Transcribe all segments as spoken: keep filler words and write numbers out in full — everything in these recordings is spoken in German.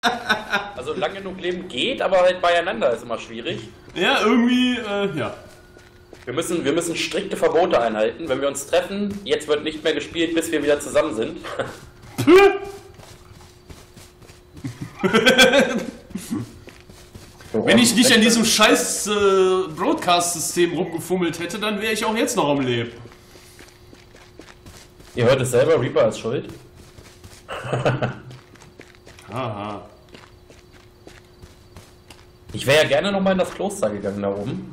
Also lang genug leben geht, aber halt beieinander ist immer schwierig. Ja, irgendwie, äh, ja. Wir müssen, wir müssen strikte Verbote einhalten. Wenn wir uns treffen, jetzt wird nicht mehr gespielt, bis wir wieder zusammen sind. Wenn ich nicht an diesem scheiß äh, Broadcast-System rumgefummelt hätte, dann wäre ich auch jetzt noch am Leben. Ihr hört es selber, Reaper ist schuld. Aha. Ich wäre ja gerne nochmal in das Kloster gegangen da oben.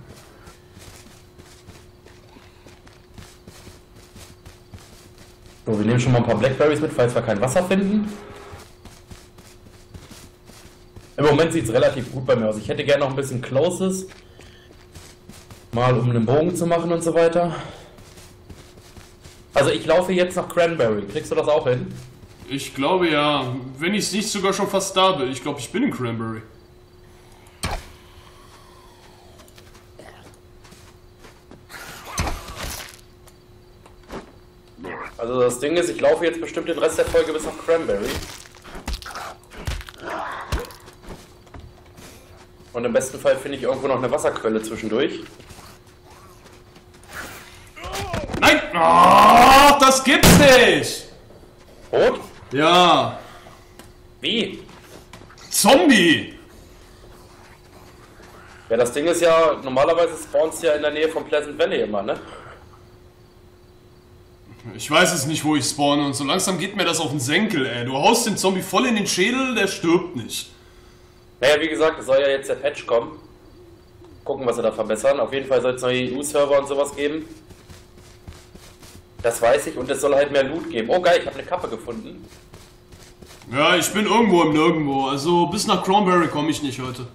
So, wir nehmen schon mal ein paar Blackberries mit, falls wir kein Wasser finden. Im Moment sieht es relativ gut bei mir aus. Ich hätte gerne noch ein bisschen Closes. Mal um einen Bogen zu machen und so weiter. Also ich laufe jetzt nach Cranberry. Kriegst du das auch hin? Ich glaube ja. Wenn ich nicht sogar schon fast da bin. Ich glaube, ich bin in Cranberry. Also das Ding ist, ich laufe jetzt bestimmt den Rest der Folge bis nach Cranberry. Und im besten Fall finde ich irgendwo noch eine Wasserquelle zwischendurch. Nein! Oh, das gibt's nicht! Rot? Ja. Wie? Zombie! Ja, das Ding ist ja, normalerweise spawnst du ja in der Nähe von Pleasant Valley immer, ne? Ich weiß es nicht, wo ich spawne und so langsam geht mir das auf den Senkel, ey. Du haust den Zombie voll in den Schädel, der stirbt nicht. Naja, wie gesagt, es soll ja jetzt der Patch kommen. Gucken, was sie da verbessern. Auf jeden Fall soll es neue E U-Server und sowas geben. Das weiß ich und es soll halt mehr Loot geben. Oh geil, ich habe eine Kappe gefunden. Ja, ich bin irgendwo im Nirgendwo. Also bis nach Cranberry komme ich nicht heute.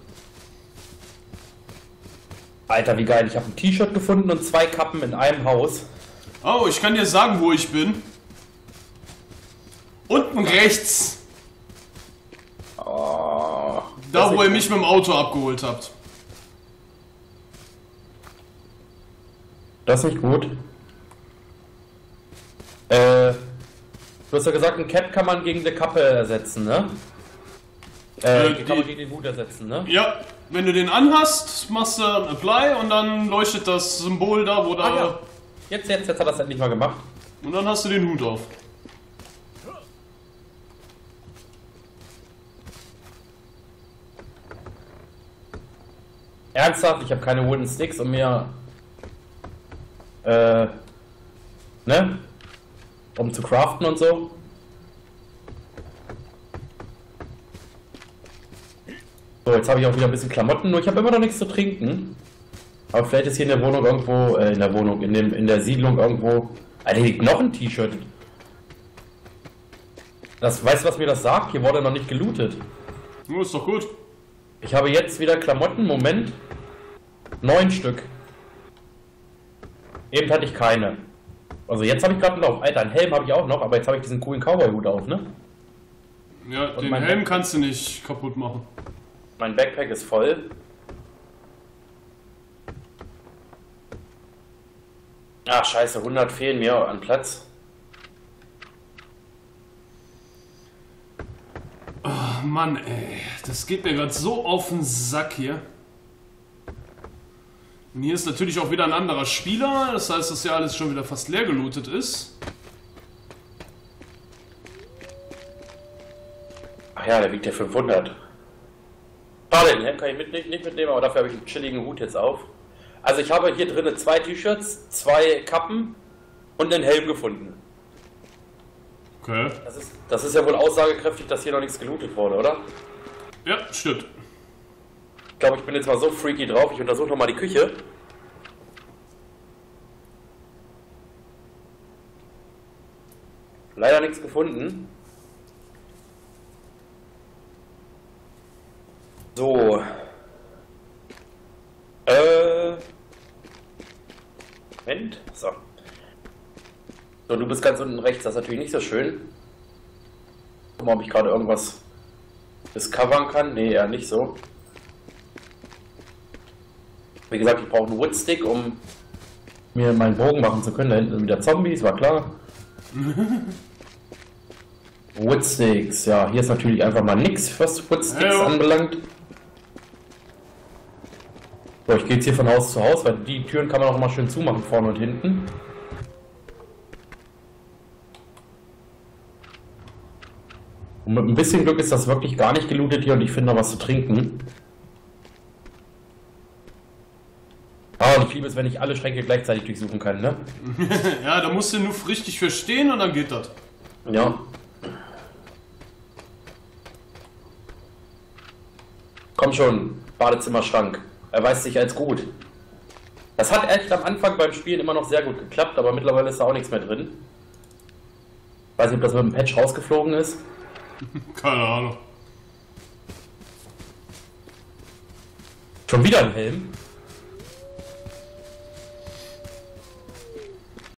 Alter, wie geil. Ich habe ein T-Shirt gefunden und zwei Kappen in einem Haus. Oh, ich kann dir sagen, wo ich bin. Unten rechts. Oh, da, wo ihr mich mit dem Auto abgeholt habt. Das ist nicht gut. Äh, du hast ja gesagt, ein Cap kann man gegen eine Kappe ersetzen, ne? Äh, Äh, die die- kann man gegen den Hut ersetzen, ne? Ja, wenn du den anhast, machst du ein Apply und dann leuchtet das Symbol da, wo da... Ah, ja. Jetzt, jetzt, jetzt hat er das endlich mal gemacht. Und dann hast du den Hut auf. Ernsthaft, ich habe keine Wooden Sticks, um mir... Äh... Ne? Um zu craften und so. So, jetzt habe ich auch wieder ein bisschen Klamotten, nur ich habe immer noch nichts zu trinken. Aber vielleicht ist hier in der Wohnung irgendwo, äh, in der Wohnung, in dem, in der Siedlung irgendwo... Alter, hier liegt noch ein T-Shirt. Das, weißt du, was mir das sagt? Hier wurde noch nicht gelootet. Oh, ist doch gut. Ich habe jetzt wieder Klamotten, Moment. Neun Stück. Eben hatte ich keine. Also jetzt habe ich gerade einen Lauf. Alter, einen Helm habe ich auch noch, aber jetzt habe ich diesen coolen Cowboy-Hut auf, ne? Ja, Und den mein Helm Back- kannst du nicht kaputt machen. Mein Backpack ist voll. Ach scheiße, hundert fehlen mir an Platz. Ach Mann, ey. Das geht mir gerade so auf den Sack hier. Und hier ist natürlich auch wieder ein anderer Spieler. Das heißt, dass ja alles schon wieder fast leer gelootet ist. Ach ja, der wiegt ja fünfhundert. Schade, den Helm kann ich mit, nicht, nicht mitnehmen, aber dafür habe ich einen chilligen Hut jetzt auf. Also ich habe hier drinnen zwei T-Shirts, zwei Kappen und einen Helm gefunden. Okay. Das ist, das ist ja wohl aussagekräftig, dass hier noch nichts gelootet wurde, oder? Ja, stimmt. Ich glaube, ich bin jetzt mal so freaky drauf. Ich untersuche nochmal die Küche. Leider nichts gefunden. So. Äh. Moment. So. So, du bist ganz unten rechts. Das ist natürlich nicht so schön. Guck mal, ob ich gerade irgendwas discovern kann. Nee, eher nicht so. Wie gesagt, ich brauche einen Woodstick, um mir meinen Bogen machen zu können. Da hinten sind wieder Zombies, war klar. Woodsticks, ja, hier ist natürlich einfach mal nix, was Woodsticks Ja, ja. anbelangt. So, ich gehe jetzt hier von Haus zu Haus, weil die Türen kann man auch mal schön zumachen, vorne und hinten. Und mit ein bisschen Glück ist das wirklich gar nicht gelootet hier und ich finde noch was zu trinken. Ah, und ich liebe es, wenn ich alle Schränke gleichzeitig durchsuchen kann, ne? Ja, da musst du nur richtig verstehen und dann geht das. Ja. Komm schon, Badezimmerschrank. Erweist sich als gut. Das hat echt am Anfang beim Spielen immer noch sehr gut geklappt, aber mittlerweile ist da auch nichts mehr drin. Weiß nicht, ob das mit dem Patch rausgeflogen ist. Keine Ahnung. Schon wieder ein Helm?